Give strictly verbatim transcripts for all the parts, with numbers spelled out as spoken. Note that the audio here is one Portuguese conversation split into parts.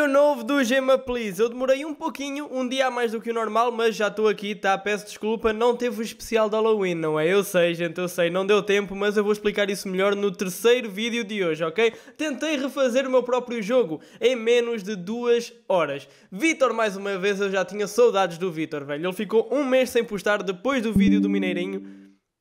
Vídeo novo do Gema Please. Eu demorei um pouquinho, um dia a mais do que o normal, mas já estou aqui, tá? Peço desculpa, não teve o especial de Halloween, não é? Eu sei, gente, eu sei, não deu tempo, mas eu vou explicar isso melhor no terceiro vídeo de hoje, ok? Tentei refazer o meu próprio jogo em menos de duas horas. Vitor, mais uma vez, eu já tinha saudades do Vitor, velho. Ele ficou um mês sem postar depois do vídeo do Mineirinho.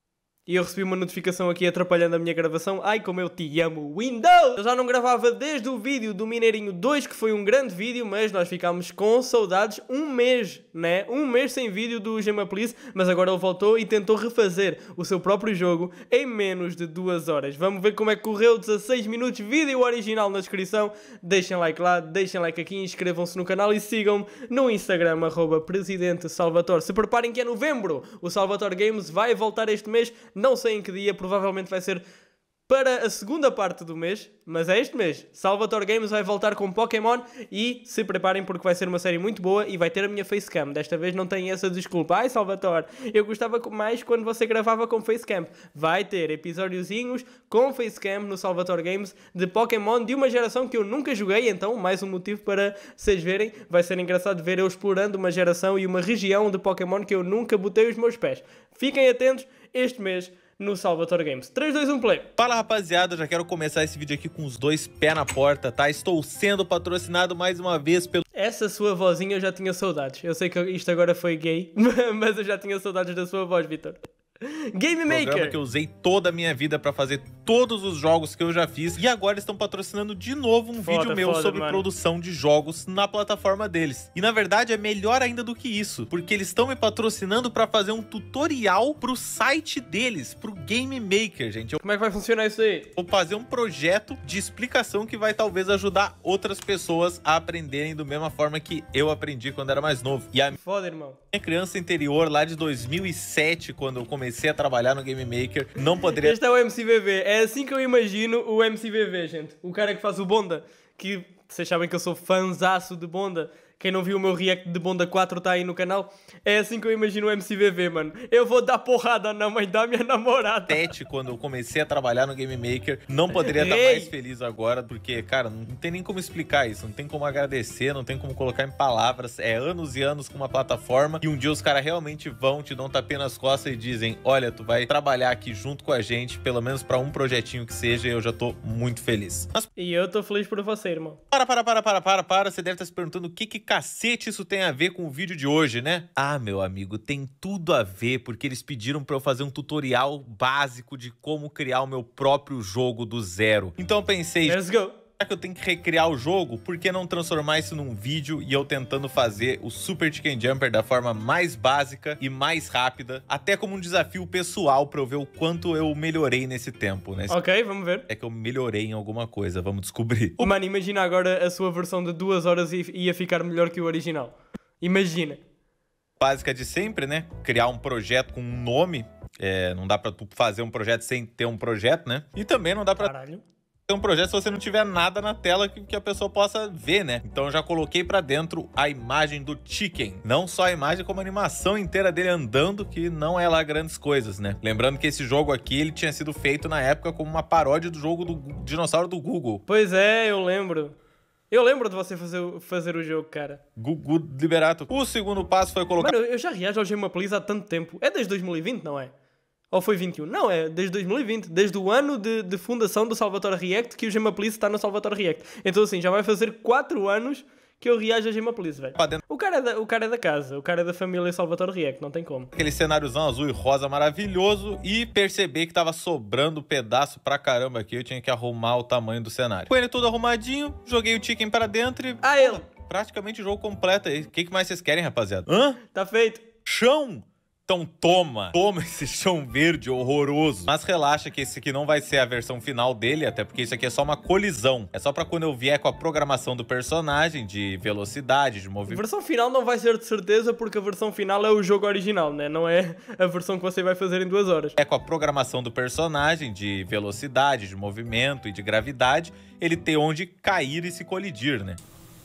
E eu recebi uma notificação aqui atrapalhando a minha gravação. Ai, como eu te amo, Windows! Eu já não gravava desde o vídeo do Mineirinho dois, que foi um grande vídeo, mas nós ficámos com saudades um mês, né? Um mês sem vídeo do Gema Please, mas agora ele voltou e tentou refazer o seu próprio jogo em menos de duas horas. Vamos ver como é que correu, dezasseis minutos, vídeo original na descrição. Deixem like lá, deixem like aqui, inscrevam-se no canal e sigam-me no Instagram, arroba Presidente Salvatore. Se preparem que é novembro, o Salvatore Games vai voltar este mês. Não sei em que dia, provavelmente vai ser para a segunda parte do mês, mas é este mês. Salvatore Games vai voltar com Pokémon e se preparem porque vai ser uma série muito boa e vai ter a minha facecam. Desta vez não tem essa desculpa. Ai, Salvatore, eu gostava mais quando você gravava com facecam. Vai ter episódiozinhos com facecam no Salvatore Games de Pokémon de uma geração que eu nunca joguei, então mais um motivo para vocês verem. Vai ser engraçado ver eu explorando uma geração e uma região de Pokémon que eu nunca botei os meus pés. Fiquem atentos este mês no Salvatore Games. três, dois, um, play! Fala, rapaziada, já quero começar esse vídeo aqui com os dois pés na porta, tá? Estou sendo patrocinado mais uma vez pelo... Essa sua vozinha eu já tinha saudades. Eu sei que isto agora foi gay, mas eu já tinha saudades da sua voz, Vitor. Game Maker! Programa que eu usei toda a minha vida pra fazer todos os jogos que eu já fiz. E agora estão patrocinando de novo um foda, vídeo meu foda, sobre mano. produção de jogos na plataforma deles. E na verdade é melhor ainda do que isso, porque eles estão me patrocinando pra fazer um tutorial pro site deles, pro Game Maker, gente. Eu Como é que vai funcionar isso aí? vou fazer um projeto de explicação que vai talvez ajudar outras pessoas a aprenderem da mesma forma que eu aprendi quando era mais novo. E a Foda, irmão. minha criança interior lá de dois mil e sete, quando eu comecei a trabalhar no Game Maker, não poderia... Este é o M C V V. É assim que eu imagino o M C V V, gente. O cara que faz o Bonda. Que vocês sabem que eu sou fanzaço de Bonda. Quem não viu o meu react de Bonda quatro está aí no canal. É assim que eu imagino o M C V V, mano. Eu vou dar porrada na mãe da minha namorada. Tete, quando eu comecei a trabalhar no Game Maker, não poderia estar Ei! mais feliz agora, porque, cara, não tem nem como explicar isso, não tem como agradecer, não tem como colocar em palavras. É anos e anos com uma plataforma e um dia os caras realmente vão, te dão um tapinha nas costas e dizem: olha, tu vai trabalhar aqui junto com a gente, pelo menos pra um projetinho que seja, e eu já tô muito feliz. Mas E eu tô feliz por você, irmão. para, para, para, para, para, para, você deve estar se perguntando o que que cacete isso tem a ver com o vídeo de hoje, né? Ah, meu amigo, tem tudo a ver, porque eles pediram pra eu fazer um tutorial básico de como criar o meu próprio jogo do zero. Então eu pensei, Let's go. já que eu tenho que recriar o jogo, por que não transformar isso num vídeo e eu tentando fazer o Super Chicken Jumper da forma mais básica e mais rápida, até como um desafio pessoal pra eu ver o quanto eu melhorei nesse tempo, né? Ok, vamos ver. É que eu melhorei em alguma coisa, vamos descobrir. Mano, imagina agora a sua versão de duas horas e ia ficar melhor que o original. Imagina. Básica de sempre, né? Criar um projeto com um nome. É, não dá pra tu fazer um projeto sem ter um projeto, né? E também não dá pra Caralho. ter um projeto se você não tiver nada na tela que, que a pessoa possa ver, né? Então eu já coloquei pra dentro a imagem do Chicken. Não só a imagem, como a animação inteira dele andando, que não é lá grandes coisas, né? Lembrando que esse jogo aqui, ele tinha sido feito na época como uma paródia do jogo do Gu- dinossauro do Google. Pois é, eu lembro. Eu lembro de você fazer, o- fazer o jogo, cara. Gugu Liberato. O segundo passo foi colocar... Mano, eu já reajo ao Gema Please há tanto tempo. É desde dois mil e vinte, não é? Ou foi vinte e um? Não, é desde dois mil e vinte. Desde o ano de, de fundação do Salvatore React que o Gema Please está no Salvatore React. Então assim, já vai fazer quatro anos que eu reajo ao Gema Please, velho. pra dentro O cara, é da, o cara é da casa, o cara é da família Salvatore React, não tem como. aquele cenáriozão azul e rosa maravilhoso e perceber que tava sobrando pedaço pra caramba aqui. Eu tinha que arrumar o tamanho do cenário. Com ele tudo arrumadinho, joguei o Chicken pra dentro e... Ah, ele! praticamente o jogo completo aí. O que, que mais vocês querem, rapaziada? Hã? Tá feito. Chão? Então toma, toma esse chão verde horroroso. Mas relaxa que esse aqui não vai ser a versão final dele, até porque isso aqui é só uma colisão. É só pra quando eu vier com a programação do personagem, de velocidade, de A movimento. versão final não vai ser de certeza porque a versão final é o jogo original, né? Não é a versão que você vai fazer em duas horas. É com a programação do personagem, de velocidade, de movimento e de gravidade, ele ter onde cair e se colidir, né?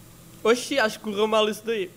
Oxi, acho que correu mal isso daí.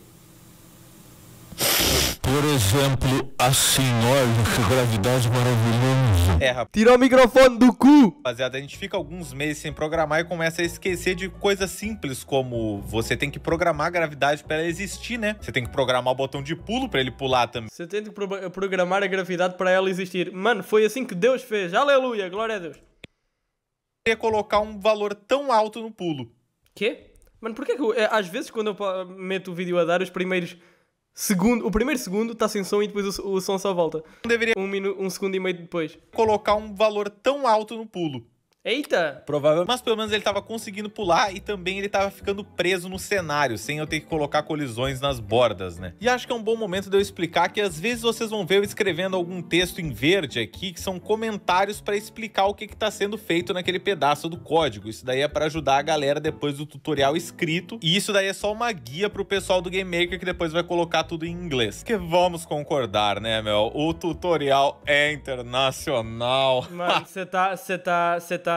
Por exemplo, assim, olha que gravidade maravilhosa. É, rapaz. Tira o microfone do cu! Rapaziada, a gente fica alguns meses sem programar e começa a esquecer de coisas simples, como você tem que programar a gravidade pra ela existir, né? Você tem que programar o botão de pulo pra ele pular também. Você tem que pro programar a gravidade para ela existir. Mano, foi assim que Deus fez. Aleluia, glória a Deus. Queria colocar um valor tão alto no pulo. Quê? Mano, porquê que eu, é, às vezes quando eu meto o vídeo a dar, os primeiros segundo, o primeiro segundo está sem som e depois o, o som só volta. Não deveria um, minu, um segundo e meio depois. Colocar um valor tão alto no pulo. Eita! Provavelmente. Mas pelo menos ele tava conseguindo pular e também ele tava ficando preso no cenário, sem eu ter que colocar colisões nas bordas, né? E acho que é um bom momento de eu explicar que às vezes vocês vão ver eu escrevendo algum texto em verde aqui, que são comentários para explicar o que que tá sendo feito naquele pedaço do código. Isso daí é para ajudar a galera depois do tutorial escrito. E isso daí é só uma guia pro pessoal do Game Maker que depois vai colocar tudo em inglês. Que vamos concordar, né, meu? O tutorial é internacional. Mano, você tá... Você tá... Você tá...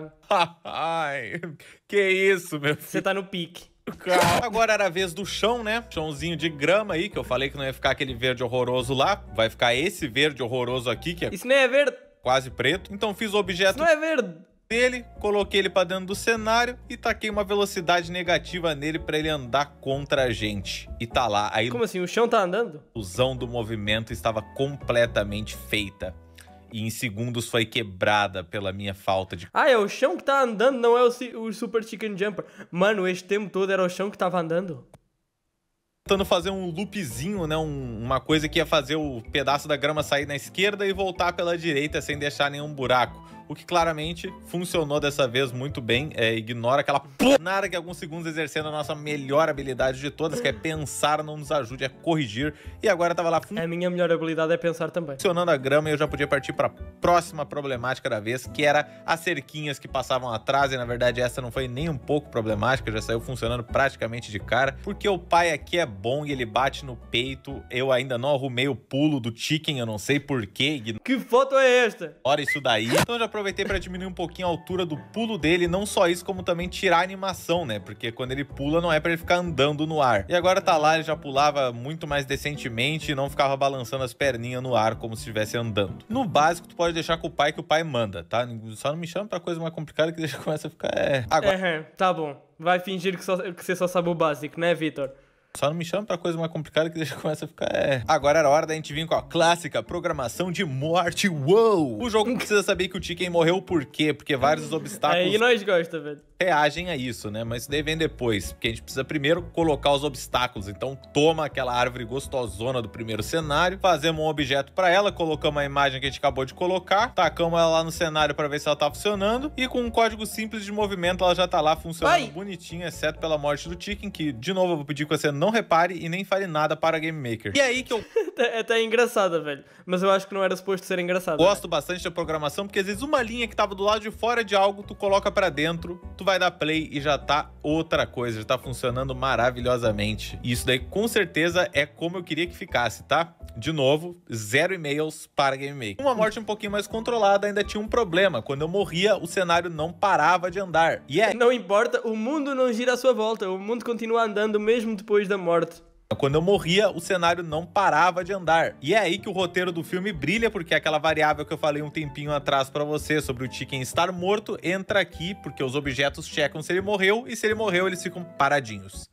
Ai, que isso, meu filho. Você tá no pique. Agora era a vez do chão, né? Chãozinho de grama aí, que eu falei que não ia ficar aquele verde horroroso lá. Vai ficar esse verde horroroso aqui, que é Isso não é verde. quase preto. Então fiz o objeto Isso não é verde. dele, coloquei ele pra dentro do cenário e taquei uma velocidade negativa nele pra ele andar contra a gente. E tá lá. A Como assim? O chão tá andando? ilusão do movimento estava completamente feita. E em segundos foi quebrada pela minha falta de... Ah, é o chão que tá andando, não é o, o Super Chicken Jumper. Mano, este tempo todo era o chão que tava andando. Tentando fazer um loopzinho, né? Um, uma coisa que ia fazer o pedaço da grama sair na esquerda e voltar pela direita sem deixar nenhum buraco. O que claramente funcionou dessa vez muito bem. É, ignora aquela nada que alguns segundos exercendo a nossa melhor habilidade de todas, que é pensar, não nos ajude a corrigir. E agora tava lá A minha melhor habilidade é pensar também. funcionando a grama e eu já podia partir para a próxima problemática da vez, que era as cerquinhas que passavam atrás. E na verdade essa não foi nem um pouco problemática, já saiu funcionando praticamente de cara. Porque o pai aqui é bom e ele bate no peito. Eu ainda não arrumei o pulo do chicken, eu não sei porquê. Que foto é esta? Ignora isso daí. Então já aproveitei para diminuir um pouquinho a altura do pulo dele, não só isso, como também tirar a animação, né? Porque quando ele pula não é para ele ficar andando no ar. E agora tá lá, ele já pulava muito mais decentemente e não ficava balançando as perninhas no ar como se estivesse andando. No básico, tu pode deixar com o pai que o pai manda, tá? Só não me chama pra coisa mais complicada que já começa a ficar... É... Agora... É, tá bom. Vai fingir que, só, que você só sabe o básico, né, Vitor? Só não me chama pra coisa mais complicada que já começa a ficar... É... Agora era hora da gente vir com a clássica programação de morte. Uou! O jogo precisa saber que o Chicken morreu por quê? Porque vários obstáculos... Aí nós gosta, velho. reagem a isso, né? Mas isso daí vem depois, porque a gente precisa primeiro colocar os obstáculos. Então toma aquela árvore gostosona do primeiro cenário, fazemos um objeto para ela, colocamos a imagem que a gente acabou de colocar, tacamos ela lá no cenário para ver se ela tá funcionando, e com um código simples de movimento ela já tá lá funcionando Vai. bonitinho, exceto pela morte do Chicken, que de novo eu vou pedir que você não repare e nem fale nada para a Game Maker. E aí que eu... é até engraçada, velho. Mas eu acho que não era suposto ser engraçado. Gosto né? bastante da programação, porque às vezes uma linha que tava do lado de fora de algo, tu coloca pra dentro, tu vai dar play e já tá outra coisa, já tá funcionando maravilhosamente. E isso daí com certeza é como eu queria que ficasse, tá? De novo, zero e-mails para Game Maker. Uma morte um pouquinho mais controlada ainda tinha um problema. Quando eu morria, o cenário não parava de andar. E é... Não importa, o mundo não gira à sua volta, o mundo continua andando mesmo depois da morte. Quando eu morria, o cenário não parava de andar. E é aí que o roteiro do filme brilha, porque aquela variável que eu falei um tempinho atrás pra você sobre o Chicken estar morto, entra aqui, porque os objetos checam se ele morreu, e se ele morreu, eles ficam paradinhos.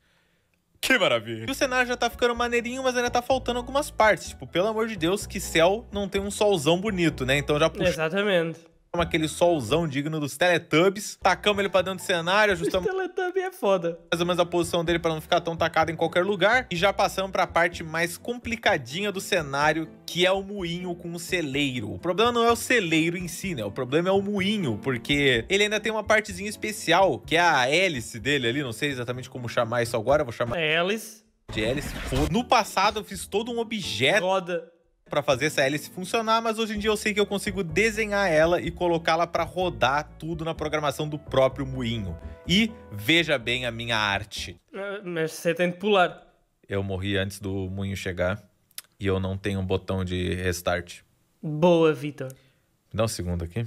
Que maravilha! E o cenário já tá ficando maneirinho, mas ainda tá faltando algumas partes. Tipo, pelo amor de Deus, que céu não tem um solzão bonito, né? Então já puxou... Exatamente. Aquele solzão digno dos Teletubbies, tacamos ele pra dentro do cenário, ajustamos... O Teletubbies é foda. Mais ou menos a posição dele pra não ficar tão tacado em qualquer lugar. E já passamos pra parte mais complicadinha do cenário, que é o moinho com o celeiro. O problema não é o celeiro em si, né? O problema é o moinho, porque ele ainda tem uma partezinha especial, que é a hélice dele ali, não sei exatamente como chamar isso agora, eu vou chamar... É hélice. De hélice. No passado eu fiz todo um objeto... Roda. Pra fazer essa hélice funcionar, mas hoje em dia eu sei que eu consigo desenhar ela e colocá-la pra rodar tudo na programação do próprio moinho. E veja bem a minha arte. Mas você tem de pular. Eu morri antes do moinho chegar e eu não tenho um botão de restart. Boa, Vitor. Dá um segundo aqui.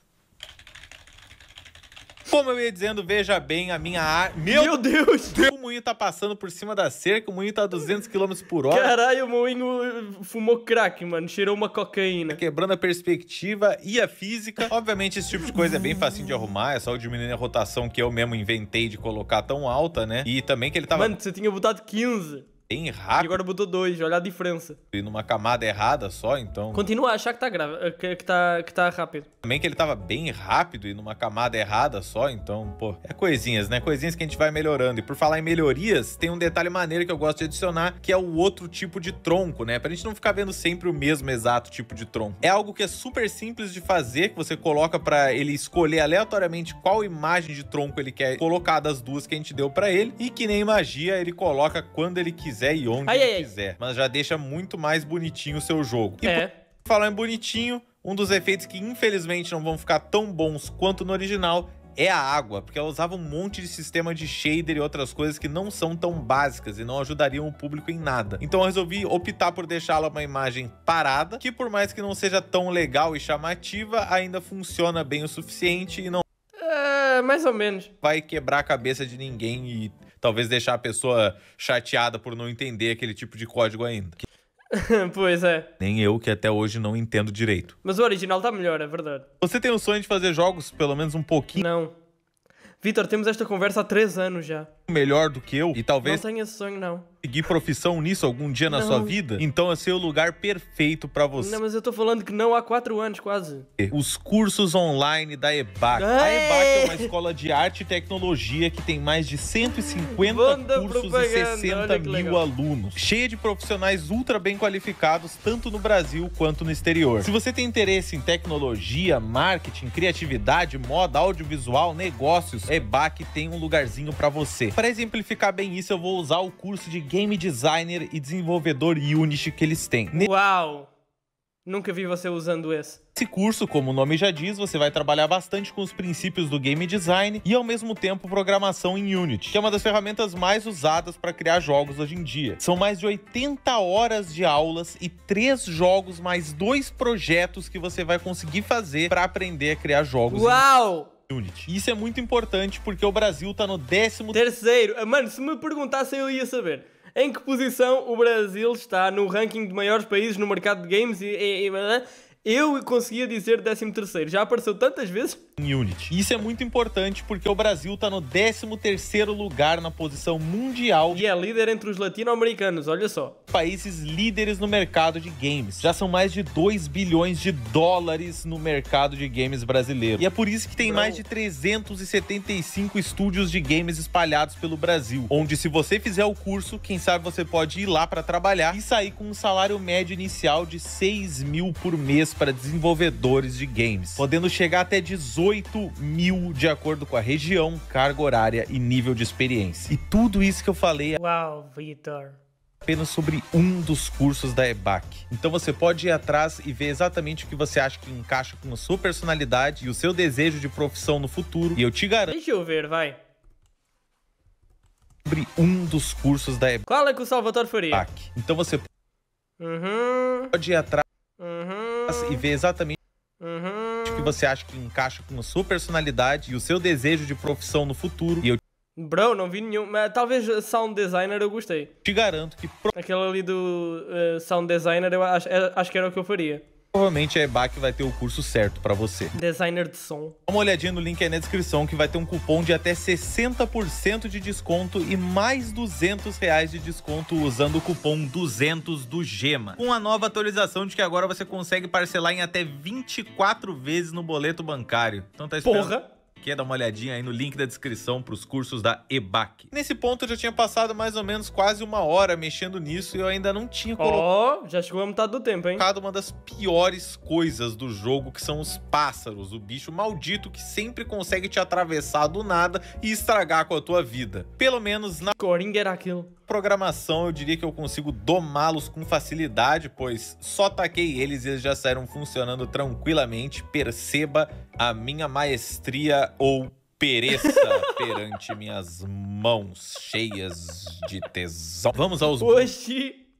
Como eu ia dizendo, veja bem a minha arte. Meu, Meu Deus! O moinho moinho tá passando por cima da cerca, o moinho tá a duzentos quilômetros por hora. Caralho, o moinho fumou crack, mano. Cheirou uma cocaína. Quebrando a perspectiva e a física. Obviamente, esse tipo de coisa é bem facinho de arrumar. É só diminuir a rotação que eu mesmo inventei de colocar tão alta, né? E também que ele tava... Mano, você tinha botado quinze. Bem rápido. E agora botou dois, olha a diferença. E numa camada errada só, então... Continua a achar que tá grave, que, que, tá, que tá rápido. Também que ele tava bem rápido e numa camada errada só, então, pô... É coisinhas, né? Coisinhas que a gente vai melhorando. E por falar em melhorias, tem um detalhe maneiro que eu gosto de adicionar, que é o outro tipo de tronco, né? Pra gente não ficar vendo sempre o mesmo exato tipo de tronco. É algo que é super simples de fazer, que você coloca pra ele escolher aleatoriamente qual imagem de tronco ele quer colocar das duas que a gente deu pra ele. E que nem magia, ele coloca quando ele quiser e onde ai, ele ai, quiser. Ai. Mas já deixa muito mais bonitinho o seu jogo. E é. Por falar em bonitinho, um dos efeitos que infelizmente não vão ficar tão bons quanto no original é a água, porque ela usava um monte de sistema de shader e outras coisas que não são tão básicas e não ajudariam o público em nada. Então eu resolvi optar por deixá-la uma imagem parada, que por mais que não seja tão legal e chamativa, ainda funciona bem o suficiente e não é, mais ou menos. vai quebrar a cabeça de ninguém e talvez deixar a pessoa chateada por não entender aquele tipo de código ainda. Pois é. Nem eu, que até hoje não entendo direito. Mas o original tá melhor, é verdade. Você tem o sonho de fazer jogos pelo menos um pouquinho Não. Vitor, temos esta conversa há três anos já. melhor do que eu e talvez não tenho esse sonho, não. Seguir profissão nisso algum dia na não. sua vida? Então esse é o lugar perfeito pra você. Não, mas eu tô falando que não há quatro anos, quase. Os cursos online da E B A C. Ei! A E B A C é uma escola de arte e tecnologia que tem mais de cento e cinquenta Banda cursos e propaganda, sessenta olha que mil legal. alunos. Cheia de profissionais ultra bem qualificados, tanto no Brasil quanto no exterior. Se você tem interesse em tecnologia, marketing, criatividade, moda, audiovisual, negócios, a E B A C tem um lugarzinho pra você. Para exemplificar bem isso, eu vou usar o curso de Game Designer e desenvolvedor Unity que eles têm. Uau! Nunca vi você usando esse. Nesse curso, como o nome já diz, você vai trabalhar bastante com os princípios do game design e, ao mesmo tempo, programação em Unity, que é uma das ferramentas mais usadas para criar jogos hoje em dia. São mais de oitenta horas de aulas e três jogos mais dois projetos que você vai conseguir fazer para aprender a criar jogos. Uau! Unity. Isso é muito importante porque o Brasil tá no décimo terceiro. Mano, se me perguntassem eu ia saber. Em que posição o Brasil está no ranking de maiores países no mercado de games e... e, e eu conseguia dizer décimo terceiro. Já apareceu tantas vezes. Em Unity. Isso é muito importante porque o Brasil tá no décimo terceiro lugar na posição mundial e é líder entre os latino-americanos, olha só. Países líderes no mercado de games. Já são mais de dois bilhões de dólares no mercado de games brasileiro. E é por isso que tem Bro. mais de trezentos e setenta e cinco estúdios de games espalhados pelo Brasil. Onde, se você fizer o curso, quem sabe você pode ir lá para trabalhar e sair com um salário médio inicial de seis mil por mês para desenvolvedores de games, podendo chegar até dezoito mil de acordo com a região, carga horária e nível de experiência. E tudo isso que eu falei é Uau, Vitor. apenas sobre um dos cursos da E B A C. Então você pode ir atrás e ver exatamente o que você acha que encaixa com a sua personalidade e o seu desejo de profissão no futuro. E eu te garanto Deixa eu ver, vai. sobre um dos cursos da E B A C. Qual é que o Salvatore faria? Então você Uhum. pode ir atrás Uhum. e ver exatamente Uhum. o que você acha que encaixa com a sua personalidade e o seu desejo de profissão no futuro. E eu Bro, não vi nenhum. Mas talvez sound designer eu gostei. te garanto que Aquele ali do uh, sound designer eu acho, é, acho que era o que eu faria. provavelmente a E B A C vai ter o curso certo pra você. Designer de som. Dá uma olhadinha no link aí na descrição que vai ter um cupom de até sessenta por cento de desconto e mais duzentos reais de desconto usando o cupom duzentos do Gema. Com a nova atualização de que agora você consegue parcelar em até vinte e quatro vezes no boleto bancário. Então tá esperando. Porra! Quer dar uma olhadinha aí no link da descrição para os cursos da E B A C. Nesse ponto eu já tinha passado mais ou menos quase uma hora mexendo nisso e eu ainda não tinha colocado Ó, oh, já chegou a metade do tempo, hein? uma das piores coisas do jogo, que são os pássaros, o bicho maldito que sempre consegue te atravessar do nada e estragar com a tua vida. Pelo menos na Coringa era aquilo. programação eu diria que eu consigo domá-los com facilidade, pois só taquei eles e eles já saíram funcionando tranquilamente. Perceba a minha maestria ou pereça perante minhas mãos cheias de tesão. Vamos aos Oxi!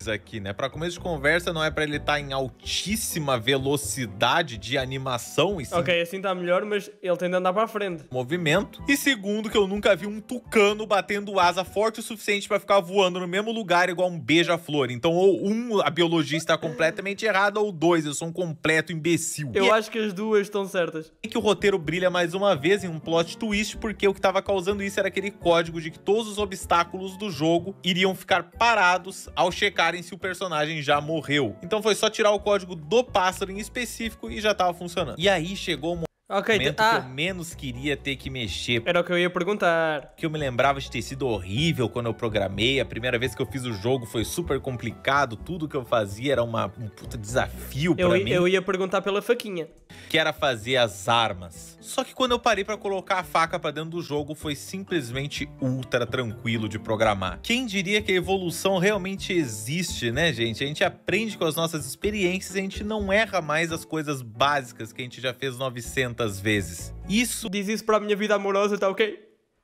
aqui, né? Para começo de conversa, não é para ele estar em altíssima velocidade de animação e sim Ok, assim tá melhor, mas ele tem de andar para a frente. movimento. E segundo, que eu nunca vi um tucano batendo asa forte o suficiente para ficar voando no mesmo lugar igual um beija-flor. Então, ou um, a biologia está completamente errada, ou dois, eu sou um completo imbecil. Eu E acho que as duas estão certas. é que o roteiro brilha mais uma vez em um plot twist, porque o que estava causando isso era aquele código de que todos os obstáculos do jogo iriam ficar parados ao checarem se o personagem já morreu. Então foi só tirar o código do pássaro em específico e já estava funcionando. E aí chegou o Ok, momento ah, que eu menos queria ter que mexer, era o que eu ia perguntar. que eu me lembrava de ter sido horrível quando eu programei. A primeira vez que eu fiz o jogo foi super complicado, tudo que eu fazia era uma, um puta desafio pra Eu, mim, eu ia perguntar pela faquinha. que era fazer as armas. Só que quando eu parei pra colocar a faca pra dentro do jogo, foi simplesmente ultra tranquilo de programar. Quem diria que a evolução realmente existe, né, gente? A gente aprende com as nossas experiências e a gente não erra mais as coisas básicas que a gente já fez novecentas vezes. Isso Diz isso para a minha vida amorosa, tá ok?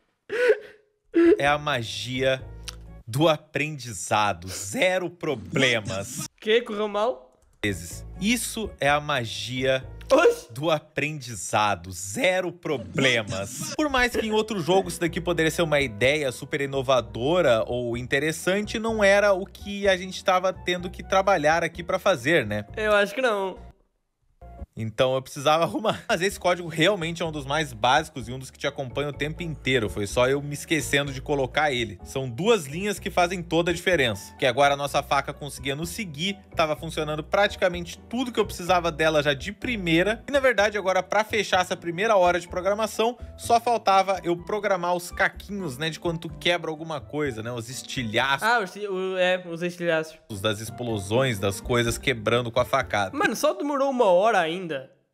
é a magia do aprendizado. Zero problemas. Que? Correu mal? Vezes. Isso é a magia Oxe! do aprendizado, zero problemas. Por mais que em outro jogo isso daqui poderia ser uma ideia super inovadora ou interessante, não era o que a gente estava tendo que trabalhar aqui para fazer, né? Eu acho que não. Então eu precisava arrumar. Mas esse código realmente é um dos mais básicos e um dos que te acompanha o tempo inteiro. Foi só eu me esquecendo de colocar ele. São duas linhas que fazem toda a diferença. Que agora a nossa faca conseguia nos seguir, tava funcionando praticamente tudo que eu precisava dela já de primeira. E na verdade agora para fechar essa primeira hora de programação, só faltava eu programar os caquinhos, né, de quando tu quebra alguma coisa, né, os estilhaços Ah, os, o, é, os estilhaços. das explosões, das coisas quebrando com a facada. Mano, só demorou uma hora ainda.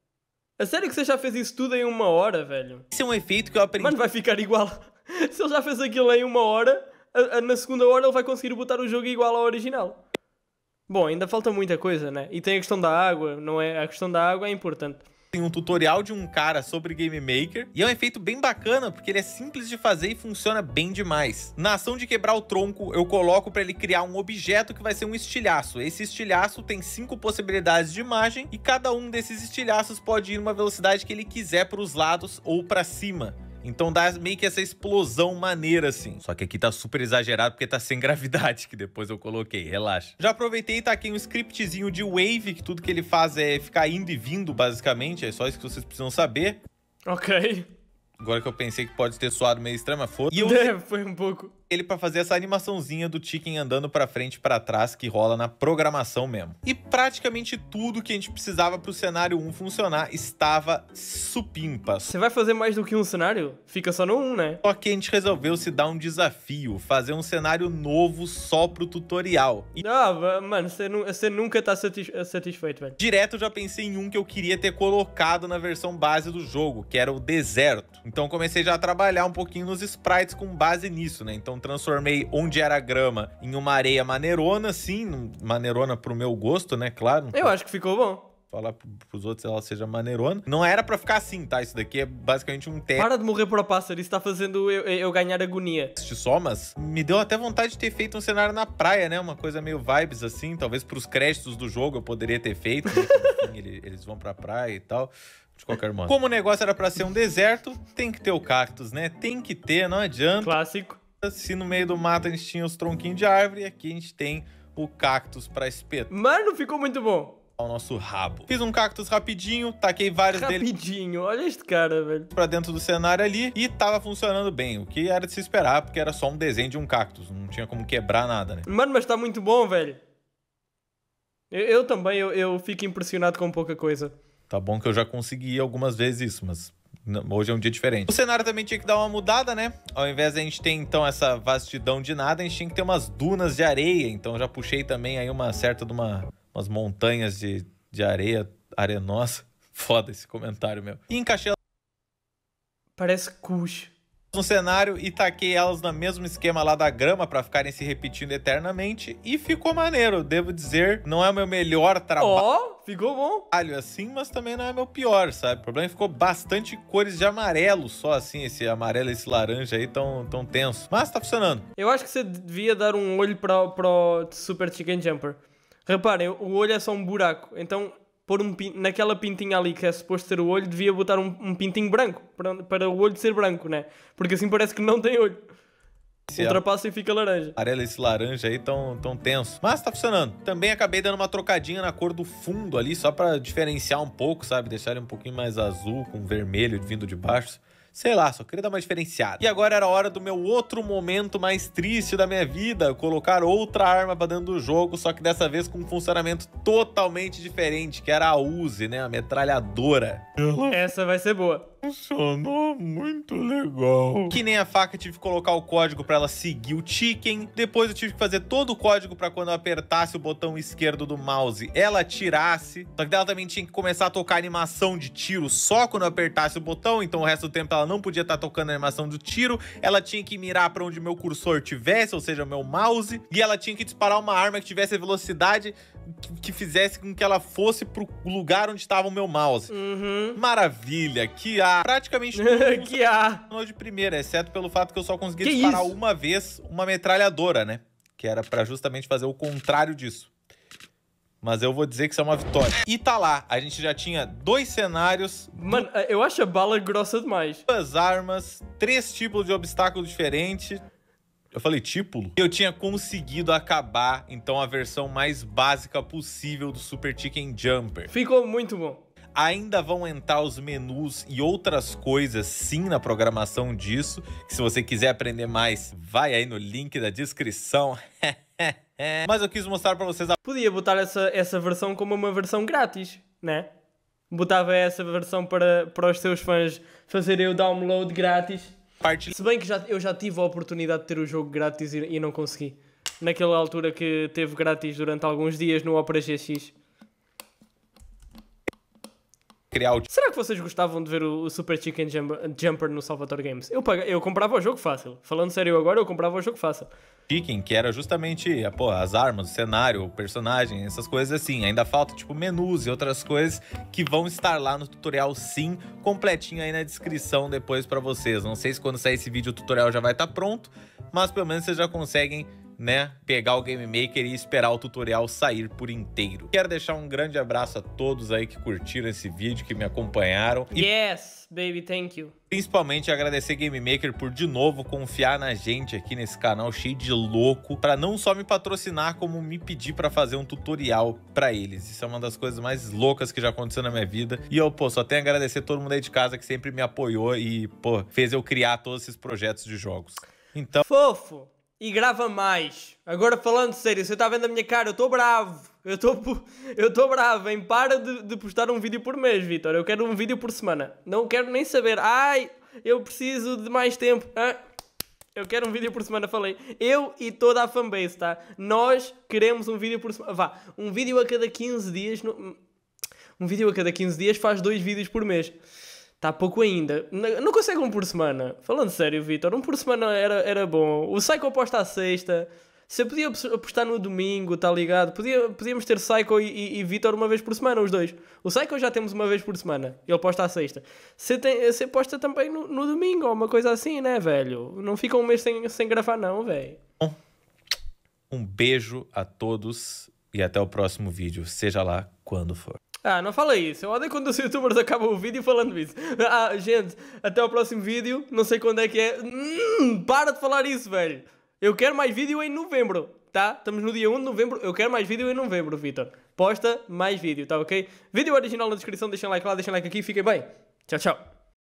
A sério que você já fez isso tudo em uma hora, velho? Esse é um efeito que eu aprendi. Mano, vai ficar igual. Se ele já fez aquilo em uma hora, a, a, na segunda hora ele vai conseguir botar o jogo igual ao original. Bom, ainda falta muita coisa, né? E tem a questão da água, não é? A questão da água é importante. Tem um tutorial de um cara sobre Game Maker e é um efeito bem bacana porque ele é simples de fazer e funciona bem demais. Na ação de quebrar o tronco, eu coloco para ele criar um objeto que vai ser um estilhaço. Esse estilhaço tem cinco possibilidades de imagem e cada um desses estilhaços pode ir numa velocidade que ele quiser para os lados ou para cima. Então dá meio que essa explosão maneira assim. Só que aqui tá super exagerado porque tá sem gravidade, que depois eu coloquei, relaxa. Já aproveitei e taquei um scriptzinho de Wave, que tudo que ele faz é ficar indo e vindo, basicamente. É só isso que vocês precisam saber. Ok. Agora que eu pensei que pode ter soado meio estranho, mas foda. E eu É, foi um pouco. ele pra fazer essa animaçãozinha do Chicken andando pra frente e pra trás que rola na programação mesmo. E praticamente tudo que a gente precisava pro cenário um funcionar estava supimpas. Você vai fazer mais do que um cenário? Fica só no um, né? Só que a gente resolveu se dar um desafio, fazer um cenário novo só pro tutorial. E Ah, mano, você, nu você nunca tá satis satisfeito, velho. direto eu já pensei em um que eu queria ter colocado na versão base do jogo, que era o deserto. Então comecei já a trabalhar um pouquinho nos sprites com base nisso, né? Então transformei onde era grama em uma areia maneirona, assim, maneirona pro meu gosto, né? Claro. Eu acho que ficou bom. Falar pros outros se ela seja maneirona. Não era pra ficar assim, tá? Isso daqui é basicamente um teste Para de morrer por a pássaro, isso tá fazendo eu, eu ganhar agonia. só, mas me deu até vontade de ter feito um cenário na praia, né? Uma coisa meio vibes assim. Talvez pros créditos do jogo eu poderia ter feito. Né? Enfim, ele- eles vão pra praia e tal. De qualquer modo. Como o negócio era pra ser um deserto, tem que ter o cactus, né? Tem que ter, não adianta. Clássico. Se no meio do mato a gente tinha os tronquinhos de árvore, aqui a gente tem o cactus pra espetar Mano, ficou muito bom. o nosso rabo. Fiz um cactus rapidinho, taquei vários deles Rapidinho, olha este cara, velho. pra dentro do cenário ali e tava funcionando bem, o que era de se esperar, porque era só um desenho de um cactus, não tinha como quebrar nada, né? Mano, mas tá muito bom, velho. Eu, eu também, eu, eu fico impressionado com pouca coisa. Tá bom que eu já consegui algumas vezes isso, mas não- hoje é um dia diferente. O cenário também tinha que dar uma mudada, né? Ao invés de a gente ter, então, essa vastidão de nada, a gente tinha que ter umas dunas de areia. Então eu já puxei também aí uma certa de uma, umas montanhas de, de areia arenosa. Foda esse comentário, meu. E encaixei Parece cuxo. elas no cenário e taquei elas no mesmo esquema lá da grama pra ficarem se repetindo eternamente. E ficou maneiro, devo dizer. Não é o meu melhor trabalho. Ó, oh, ficou bom. Assim, mas também não é meu pior, sabe? O problema é que ficou bastante cores de amarelo só assim. Esse amarelo e esse laranja aí tão, tão tenso. Mas tá funcionando. Eu acho que você devia dar um olho para, para o Super Chicken Jumper. Reparem, o olho é só um buraco. Então, pôr um pin... naquela pintinha ali que é suposto ter o olho, devia botar um, um pintinho branco. Para, para o olho ser branco, né? Porque assim parece que não tem olho. Esse ultrapassa é... e fica laranja. Amarelo e esse laranja aí tão, tão tenso. Mas tá funcionando. Também acabei dando uma trocadinha na cor do fundo ali, só pra diferenciar um pouco, sabe? Deixar ele um pouquinho mais azul, com vermelho vindo de baixo. Sei lá, só queria dar uma diferenciada. E agora era a hora do meu outro momento mais triste da minha vida. Colocar outra arma pra dentro do jogo, só que dessa vez com um funcionamento totalmente diferente, que era a Uzi, né? A metralhadora. Essa vai ser boa. Funcionou muito legal. Que nem a faca, tive que colocar o código pra ela seguir o chicken. Depois eu tive que fazer todo o código pra quando eu apertasse o botão esquerdo do mouse, ela atirasse. Só que ela também tinha que começar a tocar animação de tiro só quando eu apertasse o botão. Então o resto do tempo ela não podia estar tocando a animação do tiro. Ela tinha que mirar pra onde meu cursor tivesse, ou seja, o meu mouse. E ela tinha que disparar uma arma que tivesse a velocidade que, que fizesse com que ela fosse pro lugar onde estava o meu mouse. Uhum. Maravilha, que a praticamente tudo que a de primeira, exceto pelo fato que eu só consegui que disparar isso? uma vez uma metralhadora, né? Que era pra justamente fazer o contrário disso. Mas eu vou dizer que isso é uma vitória. E tá lá, a gente já tinha dois cenários. Mano, eu acho a bala grossa demais. Duas armas, três tipos de obstáculos diferentes. Eu falei típulo? Eu tinha conseguido acabar, então, a versão mais básica possível do Super Chicken Jumper. Ficou muito bom. Ainda vão entrar os menus e outras coisas sim na programação disso, que se você quiser aprender mais, vai aí no link da descrição. Mas eu quis mostrar pra vocês a... Podia botar essa, essa versão como uma versão grátis, né? Botava essa versão para, para os seus fãs fazerem o download grátis. Parte... Se bem que já, eu já tive a oportunidade de ter o jogo grátis e, e não consegui. Naquela altura que teve grátis durante alguns dias no Opera G X. Criar o... Será que vocês gostavam de ver o, o Super Chicken Jumper no Salvatore Games? Eu, pag... eu comprava o jogo fácil. Falando sério agora, eu comprava o jogo fácil. Chicken, que era justamente pô, as armas, o cenário, o personagem, essas coisas assim. Ainda falta tipo menus e outras coisas que vão estar lá no tutorial sim, completinho aí na descrição depois pra vocês. Não sei se quando sair esse vídeo o tutorial já vai estar pronto, mas pelo menos vocês já conseguem, né, pegar o Game Maker e esperar o tutorial sair por inteiro. Quero deixar um grande abraço a todos aí que curtiram esse vídeo, que me acompanharam. E yes, baby, thank you. Principalmente agradecer Game Maker por de novo confiar na gente aqui nesse canal cheio de louco, para não só me patrocinar, como me pedir para fazer um tutorial para eles. Isso é uma das coisas mais loucas que já aconteceu na minha vida. E eu, pô, só tenho a agradecer todo mundo aí de casa que sempre me apoiou e, pô, fez eu criar todos esses projetos de jogos. Então... Fofo! E grava mais. Agora falando sério, você está vendo a minha cara, eu estou bravo. Eu estou eu estou bravo, hein? Para de, de postar um vídeo por mês, Vitor. Eu quero um vídeo por semana. Não quero nem saber. Ai, eu preciso de mais tempo. Ah, eu quero um vídeo por semana, falei. Eu e toda a fanbase, tá? Nós queremos um vídeo por semana. Vá, um vídeo a cada quinze dias. No... Um vídeo a cada quinze dias faz dois vídeos por mês. Está pouco ainda. Não, não consegue um por semana. Falando sério, Vitor, um por semana era, era bom. O Psycho aposta à sexta. Você podia apostar no domingo, tá ligado? Podia, podíamos ter Psycho e, e, e Vitor uma vez por semana, os dois. O Psycho já temos uma vez por semana. Ele aposta à sexta. Você, tem, você aposta também no, no domingo, ou uma coisa assim, né, velho? Não fica um mês sem, sem gravar, não, velho. Um beijo a todos e até o próximo vídeo, seja lá quando for. Ah, não fala isso. Eu odeio quando os youtubers acabam o vídeo falando isso. Ah, gente, até o próximo vídeo. Não sei quando é que é. Hum, para de falar isso, velho. Eu quero mais vídeo em novembro, tá? Estamos no dia um de novembro. Eu quero mais vídeo em novembro, Vitor. Posta mais vídeo, tá ok? Vídeo original na descrição. Deixem like lá, deixem like aqui. Fiquem bem. Tchau, tchau.